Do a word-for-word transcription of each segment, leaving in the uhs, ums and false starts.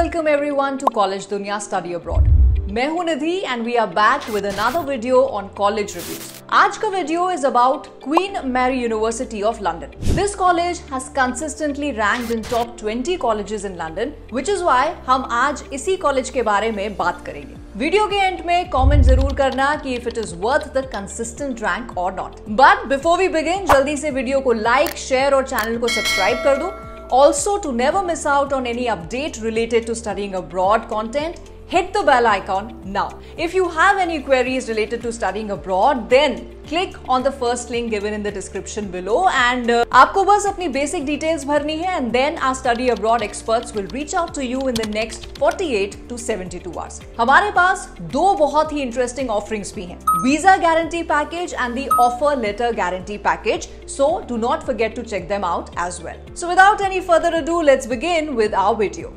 welcome everyone to College Dunya Study Abroad. मैं हूं निधि and we are back with another video on college reviews. आज का video is about Queen Mary University of London. This college has consistently ranked in top twenty colleges in London, which is why हम आज इसी college के बारे में बात करेंगे. वीडियो के एंड में कमेंट जरूर करना कि if it is worth the consistent rank or not. But before we begin, जल्दी से वीडियो को लाइक, शेयर और चैनल को सब्सक्राइब कर दो. Also, to never miss out on any update related to studying abroad content, hit the bell icon now. If you have any queries related to studying abroad, then click on the first link given in the description below and uh, आपको बस अपनी basic details भरनी है and then our study abroad experts will reach out to you in the next forty-eight to seventy-two hours. हमारे पास दो बहुत ही interesting offerings भी हैं, Visa Guarantee Package and the Offer Letter Guarantee Package. So do not forget to check them out as well. So without any further ado, let's begin with our video.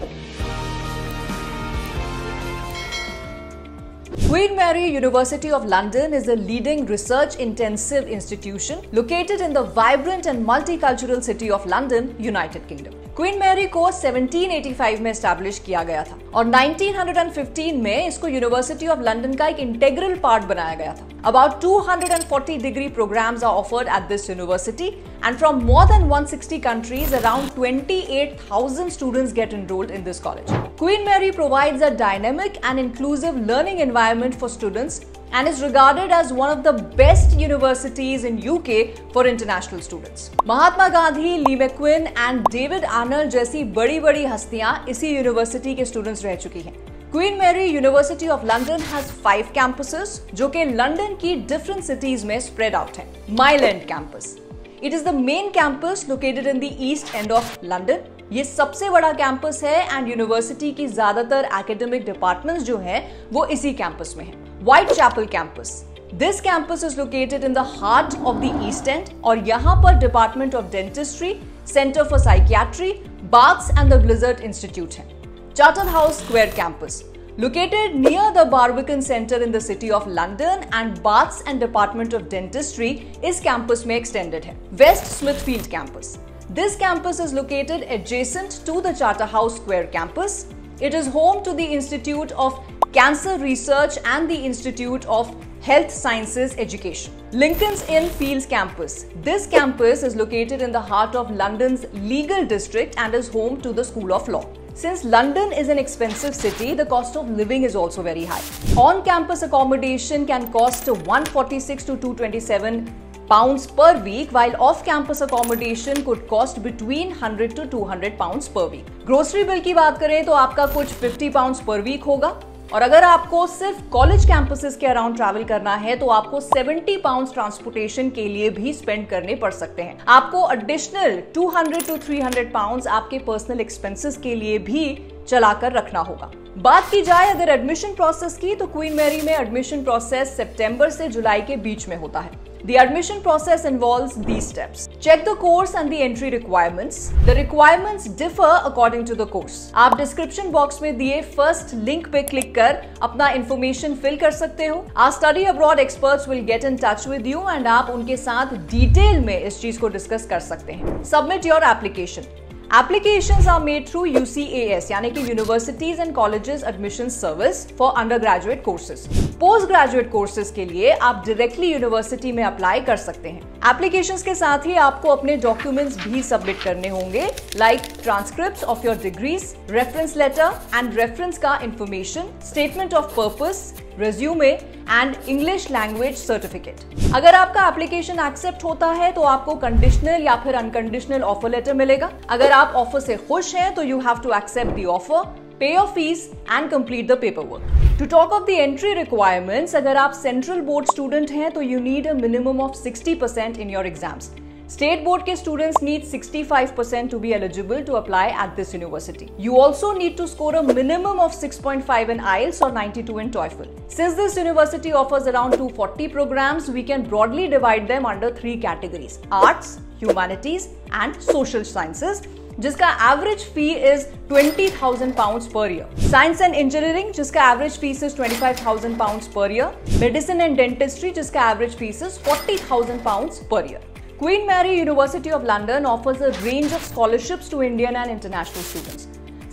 Queen Mary University of London is a leading research-intensive institution located in the vibrant and multicultural city of London, United Kingdom. Queen Mary को seventeen eighty five में establish किया गया था और nineteen fifteen में इसको university of London का एक इंटेग्रल पार्ट बनाया गया था. About two hundred forty degree programs are offered at this university and from more than one hundred sixty countries, around twenty-eight thousand students get enrolled in this college. Queen Mary provides a dynamic and inclusive learning environment for students and is regarded as one of the best universities in U K for international students. Mahatma Gandhi, Lee McQueen and David Arnold जैसी बड़ी-बड़ी हस्तियां इसी university के students रह चुकी हैं. Queen Mary University of London has five campuses, जो कि लंदन की different cities में spread out हैं. Mile End Campus. It is the main campus located in the east end of London. ये सबसे बड़ा कैंपस है एंड यूनिवर्सिटी की ज्यादातर एकेडमिक डिपार्टमेंट्स जो हैं वो इसी कैंपस में हैं. Whitechapel Campus. This campus is located in the heart of the East End और यहाँ पर Department of Dentistry, Center for Psychiatry, Baths and the Blizzard Institute है. Charterhouse Square Campus. Located near the Barbican Center in the City of London and Baths and Department of Dentistry इस campus में extended है. West Smithfield Campus. This campus is located adjacent to the Charterhouse Square Campus. It is home to the Institute of Cancer Research and the Institute of Health Sciences Education. Lincoln's Inn Fields Campus. This campus is located in the heart of London's legal district and is home to the School of Law. Since London is an expensive city, the cost of living is also very high. On-campus accommodation can cost one hundred forty-six to two hundred twenty-seven pounds per week, while off-campus accommodation could cost between one hundred to two hundred pounds per week. Grocery bill की बात करें तो आपका कुछ fifty pounds per week होगा और अगर आपको सिर्फ कॉलेज कैंपसेस के अराउंड ट्रैवल करना है तो आपको सेवेंटी पाउंड्स ट्रांसपोर्टेशन के लिए भी स्पेंड करने पड़ सकते हैं. आपको additional two hundred to three hundred pounds आपके पर्सनल एक्सपेंसेस के लिए भी चलाकर रखना होगा. बात की जाए अगर एडमिशन प्रोसेस की तो क्वीन मैरी में एडमिशन प्रोसेस सितंबर से जुलाई के बीच में होता है. The admission process involves these steps. Check the course and the entry requirements. The requirements differ according to the course. आप डिस्क्रिप्शन बॉक्स में दिए फर्स्ट लिंक पे क्लिक कर अपना इंफॉर्मेशन फिल कर सकते हो. Our study abroad experts will get in touch with you and आप उनके साथ डिटेल में इस चीज को डिस्कस कर सकते हैं. Submit your application. Applications are made through U C A S यानी कि Universities and Colleges Admission Service for undergraduate courses. Postgraduate courses के लिए आप directly यूनिवर्सिटी में अप्लाई कर सकते हैं. Applications के साथ ही आपको अपने documents भी सबमिट करने होंगे like transcripts of your degrees, reference letter and reference का information, statement of purpose, resume and English language certificate. अगर आपका एप्लीकेशन एक्सेप्ट होता है तो आपको कंडीशनल या फिर अनकंडीशनल ऑफर लेटर मिलेगा. अगर आप ऑफर से खुश हैं तो you have to accept the offer, pay your fees and complete the paperwork. To talk of the entry requirements, अगर आप सेंट्रल बोर्ड स्टूडेंट हैं तो you need a minimum of sixty percent in your exams. State board के students need sixty-five percent to be eligible to apply at this university. You also need to score a minimum of six point five in I E L T S or ninety-two in TOEFL. Since this university offers around two hundred forty programs, we can broadly divide them under three categories: Arts, Humanities and Social Sciences, जिसका average fee is twenty thousand pounds per year. Science and engineering जिसका average fees is twenty five thousand pounds per year. Medicine and dentistry जिसका average fees is forty thousand pounds per year. Queen Mary University of London offers a range of scholarships to Indian and international students.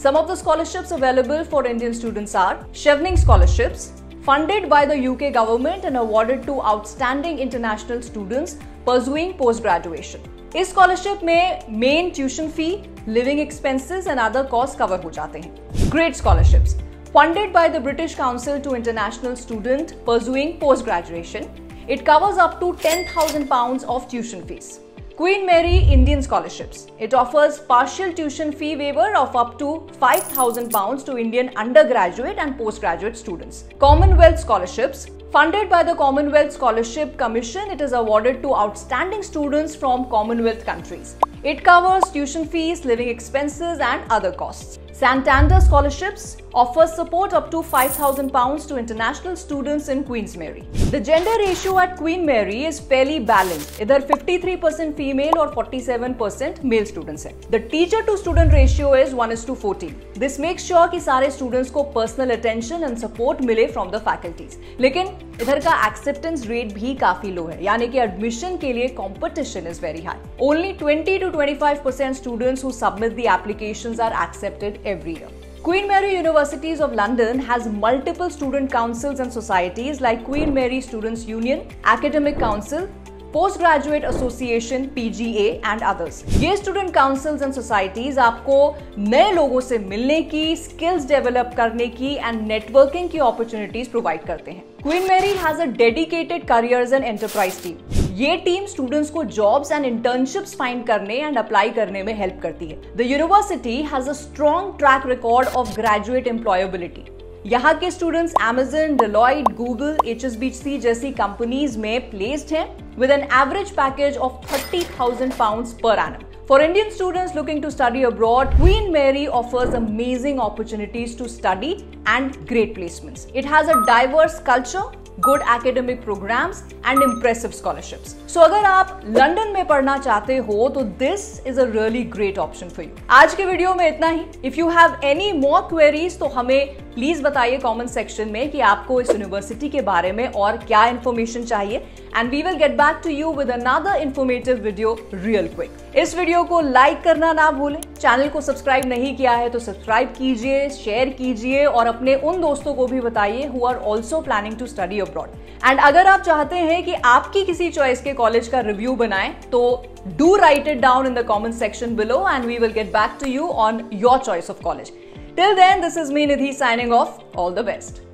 Some of the scholarships available for Indian students are Chevening scholarships, funded by the U K government and awarded to outstanding international students pursuing post-graduation. इस scholarship में main tuition fee, living expenses and other cost cover हो जाते हैं। Great scholarships funded by the British Council to international student pursuing post-graduation. It covers up to ten thousand pounds of tuition fees. Queen Mary Indian scholarships. It offers partial tuition fee waiver of up to five thousand pounds to Indian undergraduate and postgraduate students. Commonwealth scholarships. Funded by the Commonwealth Scholarship Commission, it is awarded to outstanding students from Commonwealth countries. It covers tuition fees, living expenses and other costs. Santander scholarships offers support up to five thousand pounds to international students in Queen's Mary. The gender ratio at Queen Mary is fairly balanced. Either fifty-three percent female or forty-seven percent male students हैं. The teacher to student ratio is one is to fourteen. This makes sure कि सारे students को personal attention and support मिले from the faculties. लेकिन इधर का acceptance rate भी काफी लो है, यानी कि admission के लिए competition is very high. Only twenty to twenty-five percent students who submit the applications are accepted every year. Queen Mary Universities of London has multiple student councils and societies like Queen Mary Students' Union, Academic Council, Postgraduate Association P G A and others. ये student councils and societies आपको नए लोगों से मिलने की, skills develop करने की and networking की opportunities provide करते हैं. Queen Mary has a dedicated careers and enterprise team. ये टीम स्टूडेंट्स को जॉब्स एंड इंटर्नशिप्स फाइंड करने एंड अप्लाई करने में हेल्प करती है. The university has a strong track record of graduate employability. यहाँ के students Amazon, Deloitte, Google, H S B C जैसी कंपनीज में प्लेस्ड हैं with an average package of thirty thousand pounds per annum. For Indian students looking to study abroad, Queen Mary offers amazing opportunities to study and great placements. It has a diverse culture, good academic programs and impressive scholarships. So अगर आप London में पढ़ना चाहते हो तो this is a really great option for you. आज के video में इतना ही. If you have any more queries तो हमें प्लीज बताइए कमेंट सेक्शन में कि आपको इस यूनिवर्सिटी के बारे में और क्या इन्फॉर्मेशन चाहिए and we will get back to you with another informative video real quick. इस वीडियो को लाइक करना ना भूलें. चैनल को सब्सक्राइब नहीं किया है तो सब्सक्राइब कीजिए, शेयर कीजिए और अपने उन दोस्तों को भी बताइए who are also planning to study abroad. And अगर आप चाहते हैं कि आपकी किसी चॉइस के कॉलेज का रिव्यू बनाएं तो do write it down in the comment section below and we will get back to you on your choice of college. Till then, this is me Nidhi signing off. All the best.